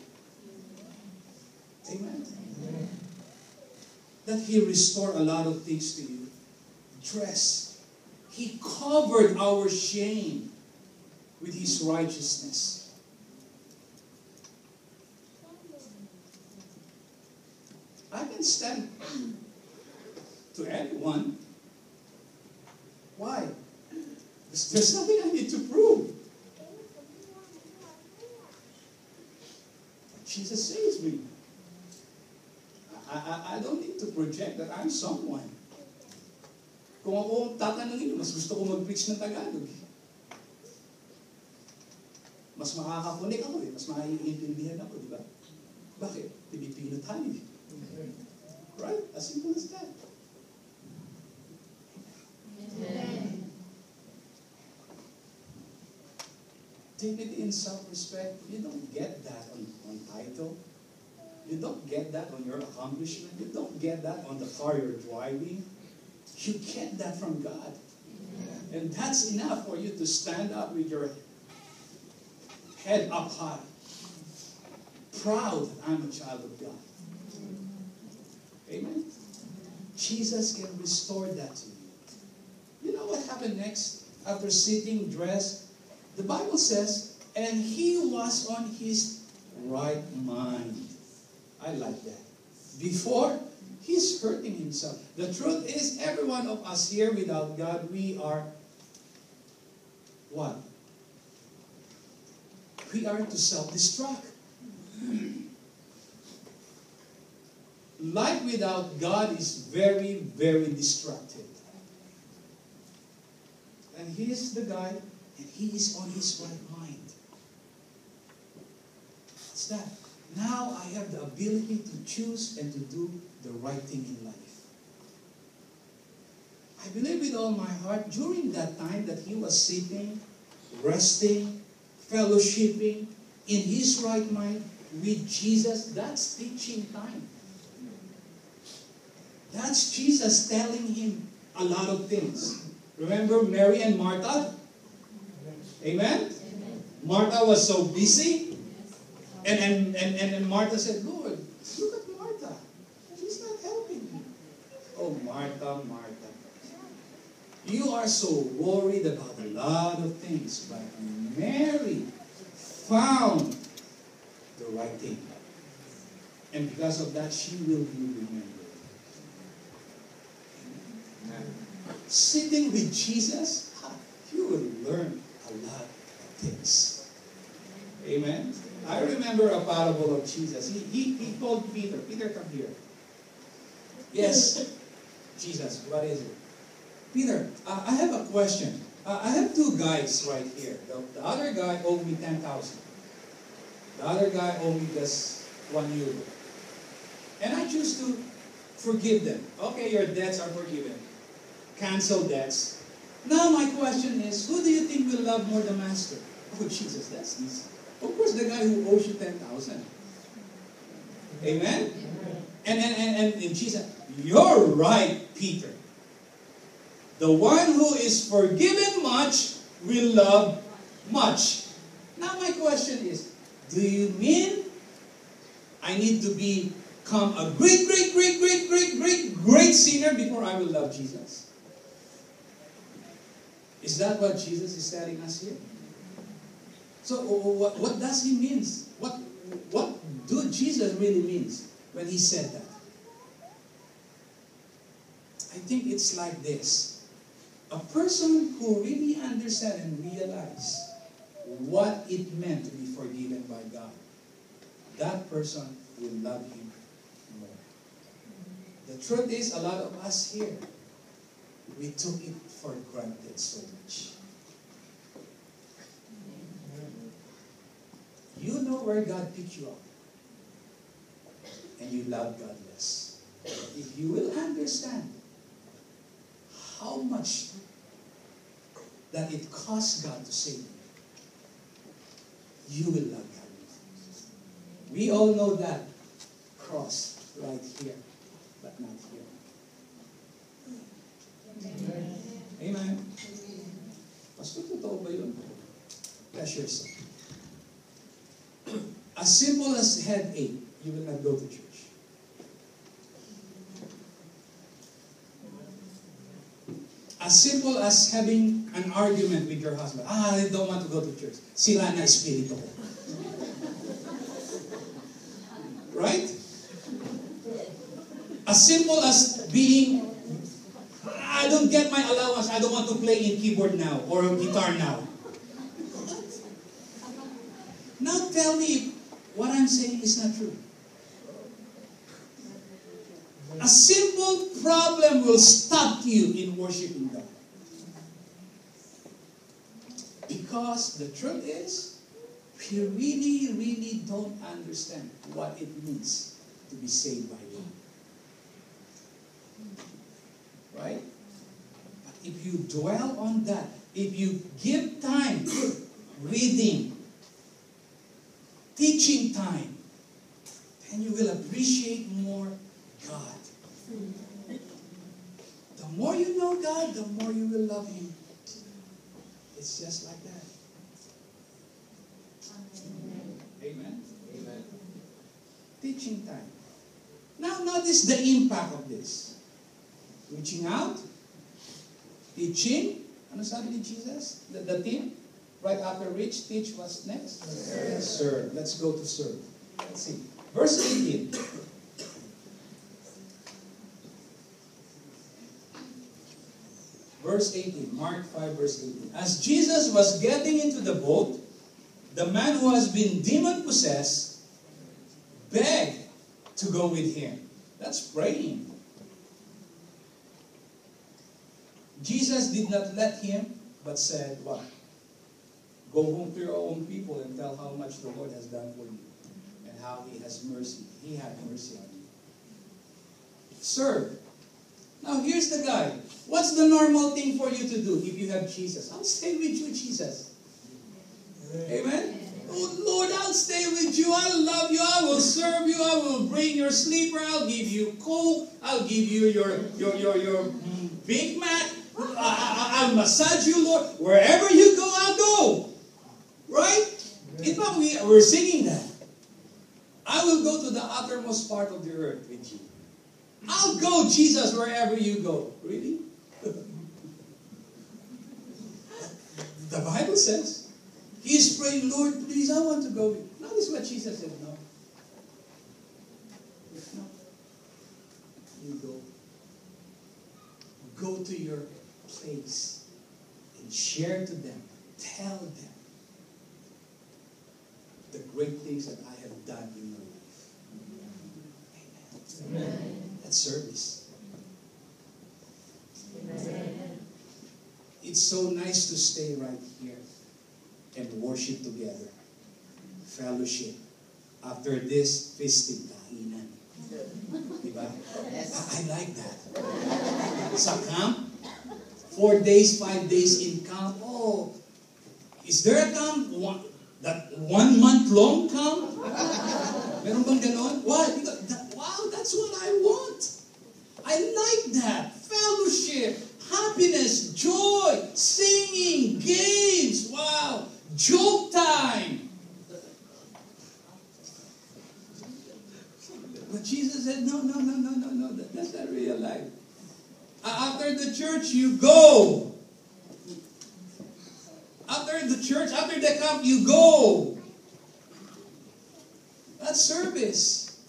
Amen? Amen. That He restored a lot of things to you. Dress. He covered our shame with His righteousness. I can stand to anyone. Why? There's, there's nothing I need to prove. Jesus saves me. I, I, I don't need to project that I'm someone. Kung ako tatanungin, mas gusto ko mag-preach ng Tagalog. Mas makakakunik ako eh. Mas makaiintindihan ako, di ba? Bakit? Pilipino tayo. Right? As simple as that. Amen. Dignity and self-respect, you don't get that on, on title. You don't get that on your accomplishment. You don't get that on the car you're driving. You get that from God. And that's enough for you to stand up with your head up high. Proud, I'm a child of God. Amen? Jesus can restore that to you. You know what happened next? After sitting, dressed, the Bible says, and he was on his right mind. I like that. Before, he's hurting himself. The truth is, every one of us here without God, we are what? We are to self-destruct. Life without God is very, very destructive. And he is the guy, and he is on his right mind. What's that? Now I have the ability to choose and to do the right thing in life. I believe with all my heart, during that time that he was sitting, resting, fellowshipping, in his right mind with Jesus, that's teaching time. That's Jesus telling him a lot of things. Remember Mary and Martha? Amen? Amen. Martha was so busy. And, and, and, and, and Martha said, Lord, look at Martha. She's not helping me. Oh, Martha, Martha. You are so worried about a lot of things. But Mary found the right thing. And because of that, she will be remembered. Sitting with Jesus, you will learn a lot of things. Amen? I remember a parable of Jesus. He, he, he told Peter, Peter, come here. Yes, Jesus, what is it? Peter, uh, I have a question. Uh, I have two guys right here. The, the other guy owed me ten thousand. The other guy owed me just one euro. And I choose to forgive them. Okay, your debts are forgiven. Cancel debts. Now my question is, who do you think will love more the master? Oh, Jesus, that's easy. Of course, the guy who owes you ten thousand. Amen? Amen? And, and, and, and Jesus, you're right, Peter. The one who is forgiven much will love much. Now my question is, do you mean I need to become a great, great, great, great, great, great, great sinner before I will love Jesus? Is that what Jesus is telling us here? So what, what does he mean? What, what do Jesus really means when he said that? I think it's like this. A person who really understands and realizes what it meant to be forgiven by God, that person will love him more. The truth is, a lot of us here, we took it for granted so much. You know where God picked you up, and you love God less. If you will understand how much that it cost God to save you, you will love God more. We all know that cross right here, but not here. Amen. Amen. Pastor, totoo ba yun? That's yourself. As simple as headache, you will not go to church. As simple as having an argument with your husband. Ah, I don't want to go to church. Sila na espiritu ko. Right? As simple as being, I don't get my allowance. I don't want to play in keyboard now or guitar now. Now tell me if what I'm saying is not true. A simple problem will stop you in worshiping God. Because the truth is, we really, really don't understand what it means to be saved by God. Right? But if you dwell on that, if you give time, reading, teaching time, then you will appreciate more God. The more you know God, the more you will love Him. It's just like that. Amen. Amen. Teaching time. Now notice the impact of this. Reaching out, teaching. Ano sabi ni Jesus? The, the team? Right after reach, teach, what's next? Serve. Serve. Let's go to serve. Let's see. Verse eighteen. Verse eighteen. Mark five, verse eighteen. As Jesus was getting into the boat, the man who has been demon-possessed begged to go with him. That's praying. Jesus did not let him, but said, what? Go home to your own people and tell how much the Lord has done for you and how He has mercy. He had mercy on you. Serve. Now here's the guy. What's the normal thing for you to do if you have Jesus? I'll stay with you, Jesus. Amen? Oh Lord, I'll stay with you. I'll love you. I will serve you. I will bring your sleeper. I'll give you Coke. I'll give you your, your, your, your Big Mac. I, I'll massage you, Lord. Wherever you go, I'll go. Right? In fact, we, we're singing that. I will go to the uttermost part of the earth with you. I'll go, Jesus, wherever you go. Really? The Bible says, he's praying, Lord, please, I want to go with you. Notice what Jesus said, no. No. You go. Go to your place and share to them, tell them the great things that I have done in your life. Amen. Amen. That's service. Amen. It's so nice to stay right here and worship together. Fellowship. After this, feasting, kainan. Diba? I, I like that. Sa camp, four days, five days in camp. Oh, is there a camp? One, that one month long camp? Meron bang ganon? Why? Because that, wow, that's what I want. I like that. Fellowship, happiness, joy, singing, games. Wow. Joke time. But Jesus said, no, no, no, no, no, no. That, that's not real life. After the church, you go. After the church, after the camp, you go. That's service.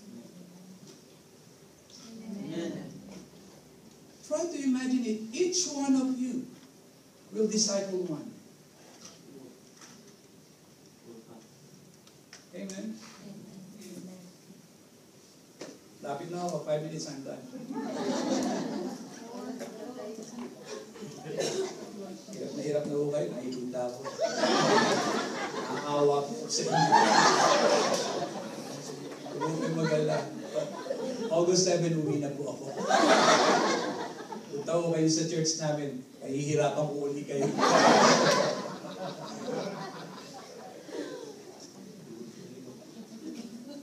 Amen. Try to imagine it. Each one of you will disciple one. Amen. Lapit na ako, five minutes I'm done. Hirap na hirap na ako kayo, naipunta ako. Nakahawa ko sa inyo. Huwag kayo mag-alala. August seventh, uwi na po ako. Punta ko kayo sa church namin, mahihirapan ko uli kayo.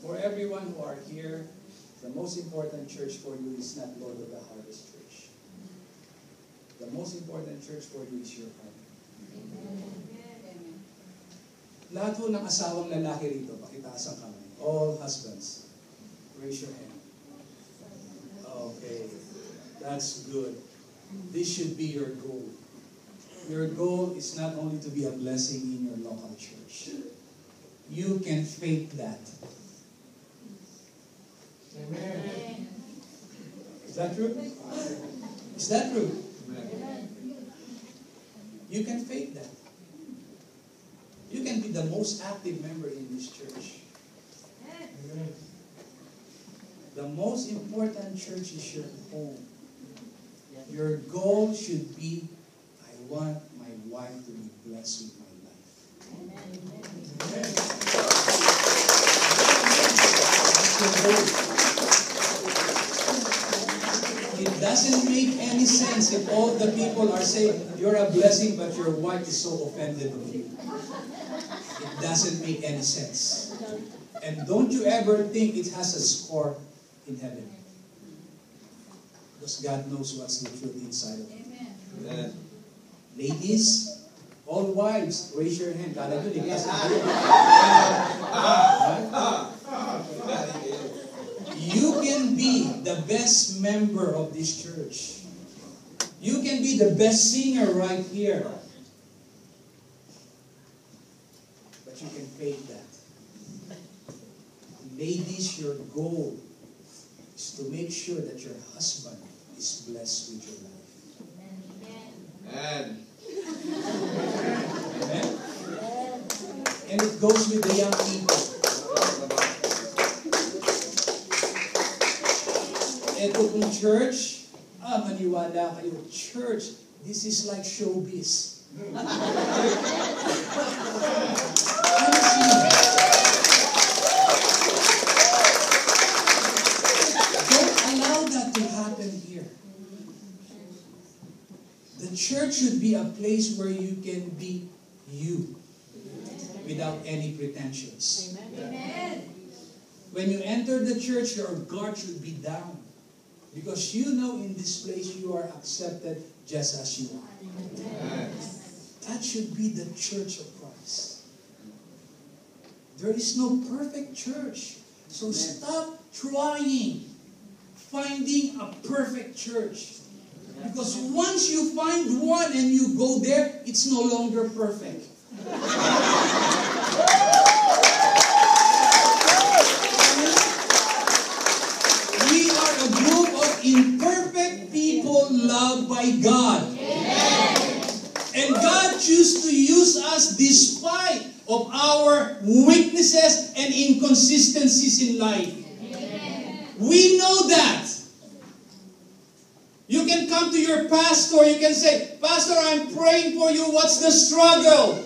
For everyone who are here, the most important church for you is not Lord of the Harvest Church. The most important church for you is your home. Lahat po ng asawang lalaki rito, pakitaas ang kamay. All husbands, raise your hand. Okay, that's good. This should be your goal. Your goal is not only to be a blessing in your local church. You can fake that. Amen. Is that true? Is that true? Amen. You can fake that. You can be the most active member in this church. Amen. The most important church is your home. Your goal should be, I want my wife to be blessed with my life. Amen. Amen. That's your goal. It doesn't make any sense if all the people are saying, you're a blessing, but your wife is so offended of you. It doesn't make any sense. And don't you ever think it has a score in heaven. Because God knows what's the truth inside of it. Amen. Ladies, all wives, raise your hand. Kala nyo, likas na kayo. You can be the best member of this church. You can be the best singer right here. But you can fake that. Ladies, your goal is to make sure that your husband is blessed with your life. Amen. Amen. And it goes with the young people. Ito kung church, ah, maniwala kayo, church, this is like showbiz. The church should be a place where you can be you without any pretensions. Amen. When you enter the church, your guard should be down because you know in this place you are accepted just as you are. Amen. That should be the church of Christ. There is no perfect church. So stop trying finding a perfect church. Because once you find one and you go there, it's no longer perfect. We are a group of imperfect people loved by God. Amen. And God chooses to use us despite of our weaknesses and inconsistencies in life. Amen. We know that. You can come to your pastor, you can say, Pastor, I'm praying for you, what's the struggle?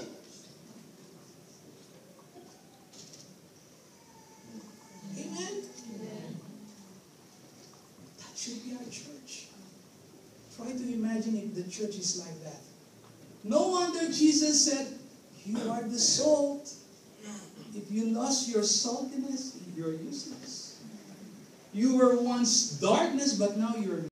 Amen? Amen. That should be our church. Try to imagine if the church is like that. No wonder Jesus said, you are the salt. If you lost your saltiness, you're useless. You were once darkness, but now you're